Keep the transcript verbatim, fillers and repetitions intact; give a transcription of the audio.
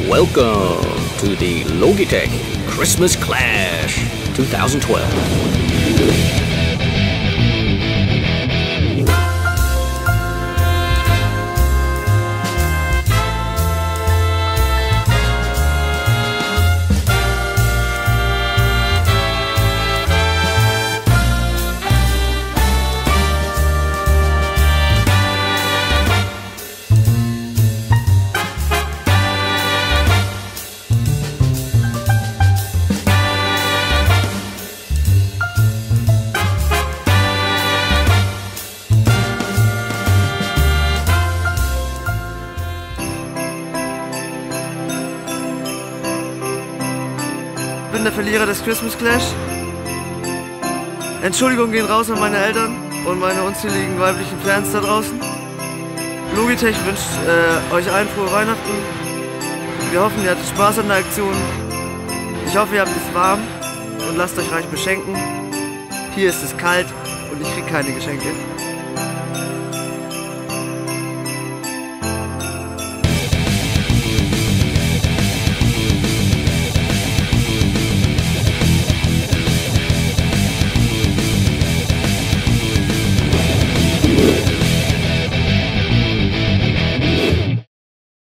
Welcome to the Logitech Christmas Clash twenty twelve. Ich bin der Verlierer des Christmas Clash. Entschuldigungen gehen raus an meine Eltern und meine unzähligen weiblichen Fans da draußen. Logitech wünscht äh, euch allen frohe Weihnachten. Wir hoffen, ihr hattet Spaß an der Aktion. Ich hoffe, ihr habt es warm und lasst euch reich beschenken. Hier ist es kalt und ich kriege keine Geschenke.